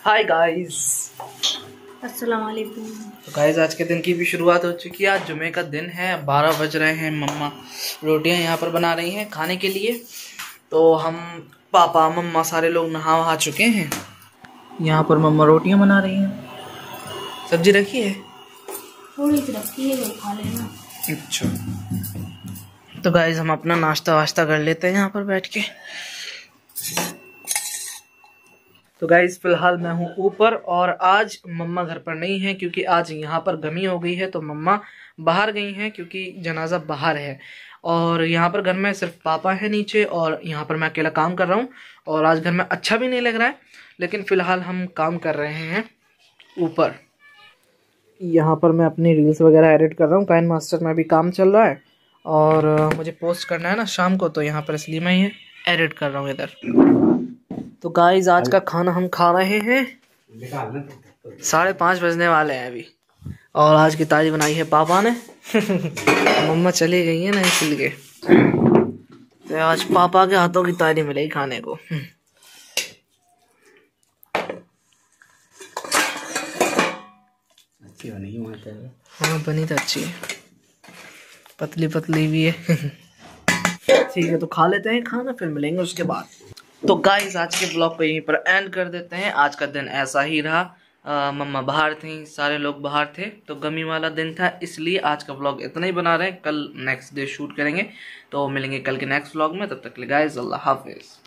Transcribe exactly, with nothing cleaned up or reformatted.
Hi guys, अस्सलाम वालेकुम। तो गाइस आज के दिन की भी शुरुआत हो चुकी है। आज जुमे का दिन है, बारह बज रहे हैं। मम्मा रोटियां यहाँ पर बना रही हैं खाने के लिए। तो हम पापा मम्मा सारे लोग नहा वहा चुके हैं। यहाँ पर मम्मा रोटियां बना रही हैं। सब्जी रखी है, थोड़ी सी रखी है, वो खा लेना। अच्छा, तो गाइस हम अपना नाश्ता वाश्ता कर लेते हैं यहाँ पर बैठ के। तो गाइस फिलहाल मैं हूँ ऊपर और आज मम्मा घर पर नहीं है क्योंकि आज यहाँ पर गमी हो गई है। तो मम्मा बाहर गई हैं क्योंकि जनाजा बाहर है। और यहाँ पर घर में सिर्फ पापा है नीचे और यहाँ पर मैं अकेला काम कर रहा हूँ। और आज घर में अच्छा भी नहीं लग रहा है, लेकिन फ़िलहाल हम काम कर रहे हैं ऊपर। यहाँ पर मैं अपनी रील्स वगैरह एडिट कर रहा हूँ। काइन मास्टर में भी काम चल रहा है और मुझे पोस्ट करना है ना शाम को, तो यहाँ पर इसलिए मैं ये एडिट कर रहा हूँ इधर। तो गाइस आज का खाना हम खा रहे हैं, साढ़े पाँच बजने वाले हैं अभी। और आज की तारी बनाई है पापा ने। मम्मा चली गई है ना इसलिए, तो आज पापा के हाथों की तारी मिलेगी खाने को। अच्छी बनी है, हाँ बनी तो अच्छी है, पतली पतली भी है। ठीक है, तो खा लेते हैं खाना, फिर मिलेंगे उसके बाद। तो गाइस आज के ब्लॉग को यहीं पर एंड कर देते हैं। आज का दिन ऐसा ही रहा। आ, मम्मा बाहर थी, सारे लोग बाहर थे, तो गमी वाला दिन था, इसलिए आज का ब्लॉग इतना ही बना रहे हैं। कल नेक्स्ट डे शूट करेंगे, तो मिलेंगे कल के नेक्स्ट ब्लॉग में। तब तक के लिए गाइस अल्लाह हाफिज।